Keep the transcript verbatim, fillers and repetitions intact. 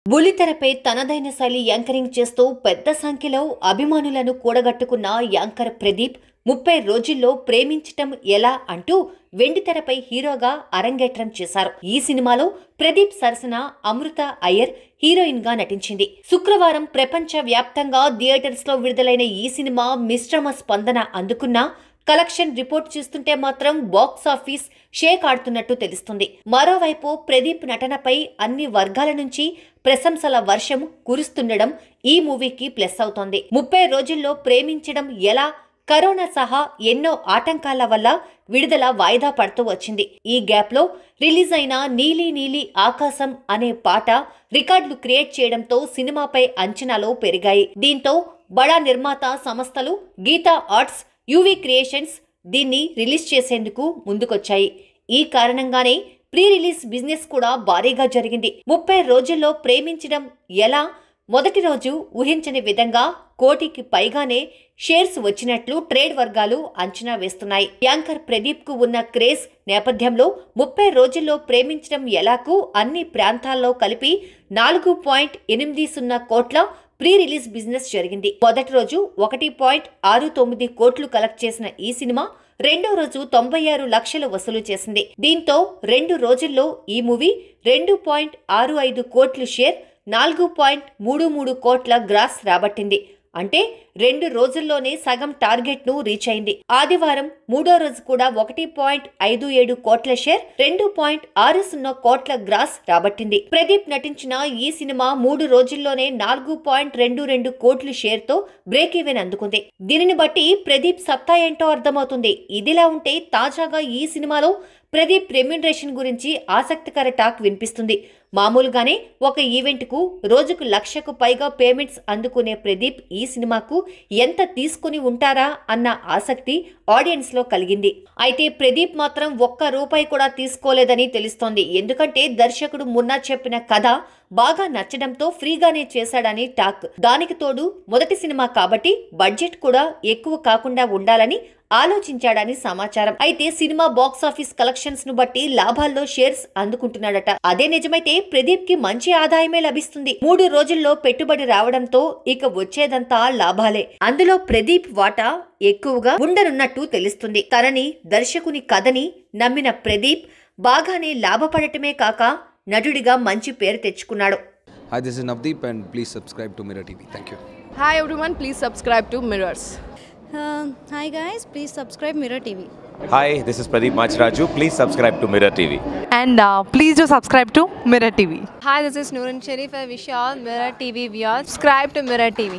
బుల్లితెరపై తనదైన శైలి యాంకరింగ్ చేస్తూ పెద్ద సంఖ్యలో అభిమానులను కూడగట్టుకున్న యాంకర్ ప్రదీప్ ముప్పై రోజుల్లో ప్రేమించటం ఎలా అంటూ వెండితెరపై హీరోగా అరంగేట్రం చేశారు. ఈ సినిమాలో ప్రదీప్ సరసన అమృత అయ్యర్ హీరోయిన్ గా నటించింది. శుక్రవారం ప్రపంచ వ్యాప్తంగా థియేటర్స్ లో విడుదలైన ఈ సినిమా మిశ్రమ స్పందన అందుకున్న కలెక్షన్ రిపోర్ట్ చూస్తుంటే మాత్రం బాక్స్ ఆఫీస్ షేక్ ఆడుతున్నట్టు తెలుస్తుంది. మరోవైపు ప్రదీప్ నటనపై అన్ని వర్గాల నుంచి ప్రశంసల వర్షం కురుస్తుండడం ఈ మూవీకి ప్లస్ అవుతోంది. ముప్పై రోజుల్లో ప్రేమించడం ఎలా కరోనా సహా ఎన్నో ఆటంకాల వల్ల విడుదల వాయిదా పడుతూ వచ్చింది. ఈ గ్యాప్ లో రిలీజ్ అయిన నీలి నీలి ఆకాశం అనే పాట రికార్డులు క్రియేట్ చేయడంతో సినిమాపై అంచనాలు పెరిగాయి. దీంతో బడా నిర్మాత సంస్థలు గీతా ఆర్ట్స్, యూవీ క్రియేషన్స్ దీన్ని రిలీజ్ చేసేందుకు ముందుకొచ్చాయి. ఈ కారణంగానే ప్రీ రిలీజ్ బిజినెస్ కూడా భారీగా జరిగింది. ముప్పై రోజుల్లో ప్రేమించడం ఎలా మొదటి రోజు ఊహించని విధంగా కోటికి పైగానే షేర్స్ వచ్చినట్లు ట్రేడ్ వర్గాలు అంచనా వేస్తున్నాయి. యాంకర్ ప్రదీప్ కు ఉన్న క్రేజ్ నేపథ్యంలో ముప్పై రోజుల్లో ప్రేమించడం ఎలాకు అన్ని ప్రాంతాల్లో కలిపి నాలుగు పాయింట్ ఎనిమిది సున్నా కోట్ల ప్రీ రిలీజ్ బిజినెస్ జరిగింది. మొదటి రోజు ఒకటి పాయింట్ ఆరు తొమ్మిది కోట్లు కలెక్ట్ చేసిన ఈ సినిమా రెండో రోజు తొంభై ఆరు లక్షలు వసూలు చేసింది. దీంతో రెండు రోజుల్లో ఈ మూవీ రెండు పాయింట్ ఆరు ఐదు కోట్లు షేర్, నాలుగు పాయింట్ మూడు మూడు కోట్ల గ్రాస్ రాబట్టింది. అంటే రెండు రోజుల్లోనే సగం టార్గెట్ ను రీచ్ అయింది. ఆదివారం మూడో రోజు కూడా ఒకటి పాయింట్ ఐదు ఏడు కోట్ల షేర్, రెండు పాయింట్ ఆరు సున్నా కోట్ల గ్రాస్ రాబట్టింది. ప్రదీప్ నటించిన ఈ సినిమా మూడు రోజుల్లోనే నాలుగు పాయింట్ రెండు రెండు కోట్ల షేర్ తో బ్రేక్ ఈవెన్ అందుకుంది. దీనిని బట్టి ప్రదీప్ సత్తా ఏంటో అర్థమవుతుంది. ఇదిలా ఉంటే తాజాగా ఈ సినిమాలో ప్రదీప్ రెమ్యునరేషన్ గురించి ఆసక్తికర టాక్ వినిపిస్తుంది. మామూలుగానే ఒక ఈవెంట్ కు రోజుకు లక్షకు పైగా పేమెంట్స్ అందుకునే ప్రదీప్ ఈ సినిమాకు ఎంత తీసుకుని ఉంటారా అన్న ఆసక్తి ఆడియన్స్ లో కలిగింది. అయితే ప్రదీప్ మాత్రం ఒక్క రూపాయి కూడా తీసుకోలేదని తెలుస్తోంది. ఎందుకంటే దర్శకుడు మున్న చెప్పిన కథ బాగా నచ్చడంతో ఫ్రీగానే చేశాడని టాక్. దానికి తోడు మొదటి సినిమా కాబట్టి బడ్జెట్ కూడా ఎక్కువ కాకుండా ఉండాలని ఆలోచించాడని సమాచారం. అయితే సినిమా బాక్స్ ఆఫీస్ కలెక్షన్స్ ను బట్టి లాభాల్లో షేర్స్ అందుకుంటున్నాడట. అదే నిజమైతే ప్రదీప్ కి మంచి ఆదాయమే లభిస్తుంది. మూడు రోజుల్లో పెట్టుబడి రావడంతో ఇక వచ్చేదంతా లాభాలే. అందులో ప్రదీప్ వాటా ఎక్కువగా ఉండనున్నట్టు తెలుస్తుంది. తనని దర్శకుని కథని నమ్మిన ప్రదీప్ బాగానే లాభపడటమే కాక నటుడిగా మంచి పేరు తెచ్చుకున్నాడు. Hi, this is Navdeep and please subscribe to Mirror T V. Thank you. Hi everyone, please subscribe to Mirrors. Uh, hi guys, please subscribe Mirror T V. Hi, this is Pradeep Remuneration. Please subscribe to Mirror T V. And uh, please do subscribe to Mirror T V. Hi, this is Noorun Sharif. I wish you all Mirror T V viewers subscribe to Mirror T V.